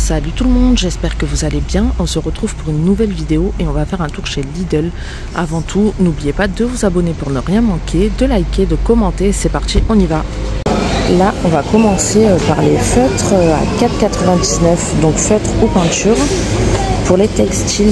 Salut tout le monde, j'espère que vous allez bien. On se retrouve pour une nouvelle vidéo et on va faire un tour chez Lidl. Avant tout, n'oubliez pas de vous abonner pour ne rien manquer, de liker, de commenter. C'est parti, on y va. Là, on va commencer par les feutres à 4,99 €. Donc feutres ou peinture pour les textiles.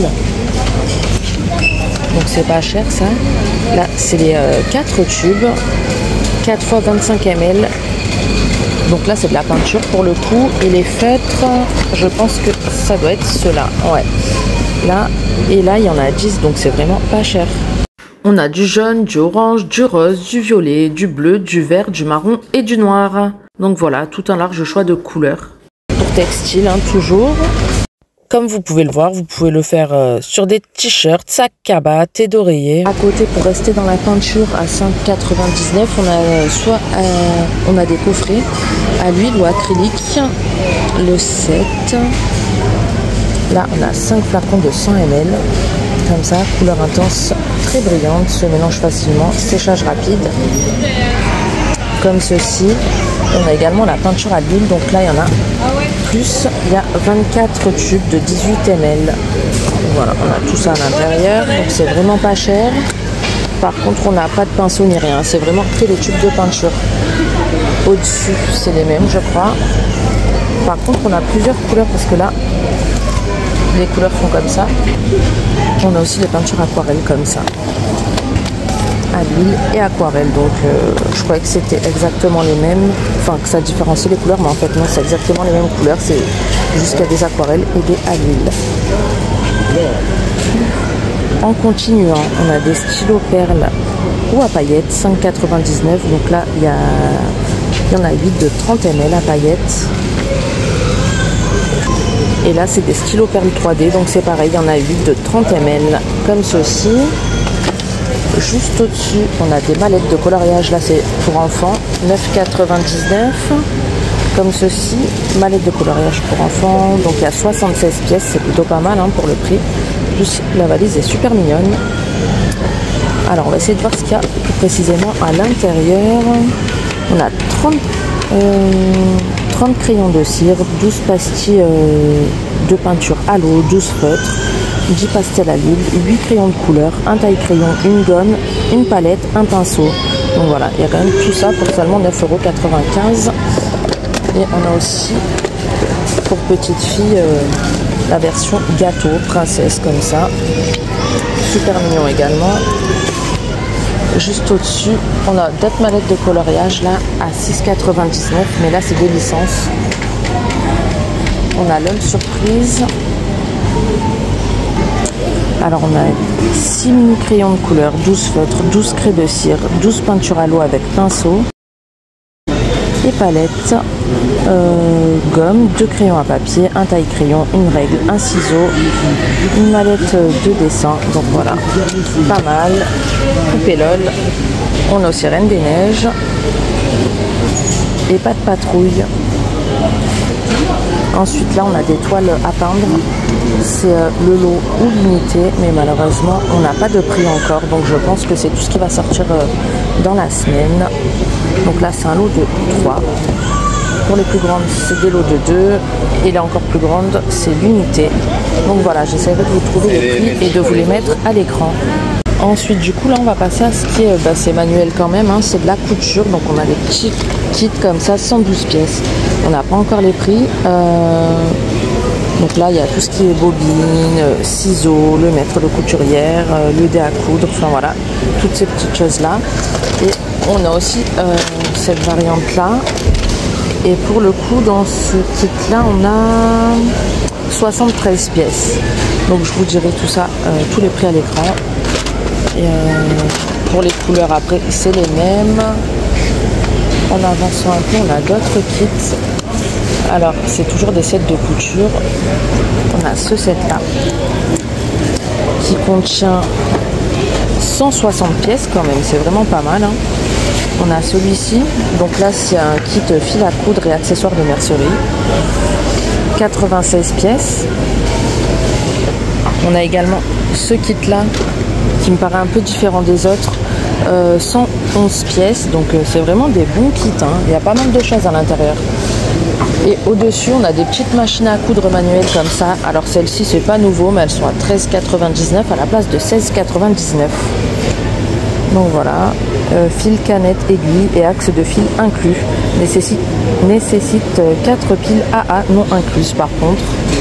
Donc c'est pas cher ça. Là, c'est les 4 tubes, 4 x 25 ml. Donc là c'est de la peinture pour le coup. Et les feutres, je pense que ça doit être ceux-là. Ouais. Là et là il y en a 10, donc c'est vraiment pas cher. On a du jaune, du orange, du rose, du violet, du bleu, du vert, du marron et du noir. Donc voilà, tout un large choix de couleurs. Pour textile, hein, toujours. Comme vous pouvez le voir, vous pouvez le faire sur des t-shirts, sacs cabas, thé d'oreiller. À côté, pour rester dans la peinture, à 5,99 €, on a des coffrets à l'huile ou acrylique. Le 7. Là, on a 5 flacons de 100 ml. Comme ça, couleur intense, très brillante, se mélange facilement, séchage rapide. Comme ceci. On a également la peinture à l'huile, donc là il y en a plus, il y a 24 tubes de 18 ml. Voilà, on a tout ça à l'intérieur, donc c'est vraiment pas cher. Par contre, on n'a pas de pinceau ni rien, c'est vraiment que les tubes de peinture. Au-dessus, c'est les mêmes, je crois. Par contre, on a plusieurs couleurs parce que là, les couleurs font comme ça. On a aussi des peintures aquarelles comme ça. À l'huile et aquarelle, donc je croyais que c'était exactement les mêmes, enfin que ça différencie les couleurs, mais en fait non, c'est exactement les mêmes couleurs, c'est juste qu'il y a des aquarelles et des à l'huile. En continuant, on a des stylos perles ou à paillettes, 5,99 €. Donc là il y en a 8 de 30 ml à paillettes. Et là c'est des stylos perles 3D, donc c'est pareil, il y en a 8 de 30 ml comme ceci. Juste au-dessus, on a des mallettes de coloriage. Là, c'est pour enfants, 9,99 €. Comme ceci, mallette de coloriage pour enfants. Donc, il y a 76 pièces. C'est plutôt pas mal hein, pour le prix. Plus, la valise est super mignonne. Alors, on va essayer de voir ce qu'il y a plus précisément à l'intérieur. On a 30 crayons de cire, 12 pastilles de peinture à l'eau, 12 feutres. 10 pastels à l'huile, 8 crayons de couleur, un taille-crayon, une gomme, une palette, un pinceau. Donc voilà, il y a quand même tout ça pour seulement 9,95 €. Et on a aussi, pour petite fille, la version gâteau, princesse, comme ça. Super mignon également. Juste au-dessus, on a d'autres mallettes de coloriage, là, à 6,99 €. Mais là, c'est des licences. On a l'homme surprise. Alors on a 6 mini crayons de couleur, 12 feutres, 12 craies de cire, 12 peintures à l'eau avec pinceau et palette, gomme, 2 crayons à papier, un taille-crayon, une règle, un ciseau, une mallette de dessin. Donc voilà, pas mal. Poupée LOL. On a aussi Reine des Neiges et pas de patrouille. Ensuite là on a des toiles à peindre, c'est le lot ou l'unité, mais malheureusement on n'a pas de prix encore, donc je pense que c'est tout ce qui va sortir dans la semaine. Donc là c'est un lot de 3, pour les plus grandes c'est des lots de 2, et là encore plus grande c'est l'unité. Donc voilà, j'essaierai de vous trouver les prix et de vous les mettre à l'écran. Ensuite du coup là on va passer à ce qui est, c'est manuel quand même, hein, c'est de la couture. Donc on a des petits kits comme ça, 112 pièces. On n'a pas encore les prix. Donc là il y a tout ce qui est bobine, ciseaux, le maître de couturière, le dé à coudre, enfin voilà, toutes ces petites choses là. Et on a aussi cette variante là. Et pour le coup dans ce kit là on a 73 pièces. Donc je vous dirai tout ça, tous les prix à l'écran. Et pour les couleurs après c'est les mêmes. En avançant un peu, on a d'autres kits. Alors c'est toujours des sets de couture. On a ce set là qui contient 160 pièces quand même, c'est vraiment pas mal hein. On a celui-ci, donc là c'est un kit fil à coudre et accessoires de mercerie, 96 pièces. On a également ce kit là qui me paraît un peu différent des autres, 111 pièces, donc c'est vraiment des bons kits hein. Il y a pas mal de choses à l'intérieur. Et au-dessus, on a des petites machines à coudre manuelles comme ça. Alors celles-ci, c'est pas nouveau, mais elles sont à 13,99 à la place de 16,99. Donc voilà, fil, canette, aiguille et axe de fil inclus. Nécessite 4 piles AA non incluses par contre.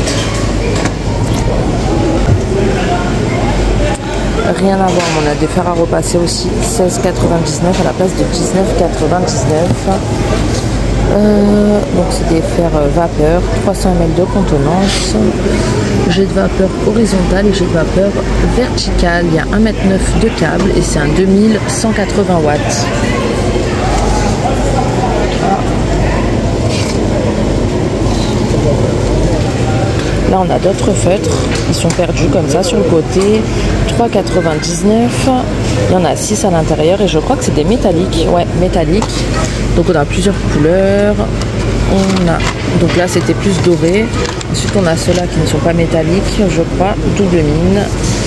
Rien à voir, on a des fers à repasser aussi, 16,99 à la place de 19,99. Donc c'est des fers vapeur, 300 ml de contenance, jet de vapeur horizontal et jet de vapeur vertical. Il y a 1,9 m de câble et c'est un 2180 watts. Là on a d'autres feutres, ils sont perdus comme ça sur le côté, 3,99. Il y en a 6 à l'intérieur et je crois que c'est des métalliques. Ouais, métalliques. Donc on a plusieurs couleurs. Donc là c'était plus doré. Ensuite on a ceux-là qui ne sont pas métalliques, je crois, double mine.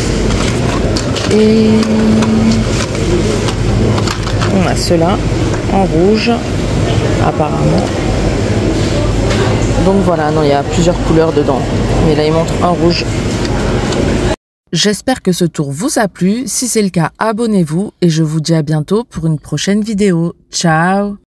Et on a ceux-là en rouge apparemment. Donc voilà, non, il y a plusieurs couleurs dedans. Mais là, il montre un rouge. J'espère que ce tour vous a plu. Si c'est le cas, abonnez-vous et je vous dis à bientôt pour une prochaine vidéo. Ciao!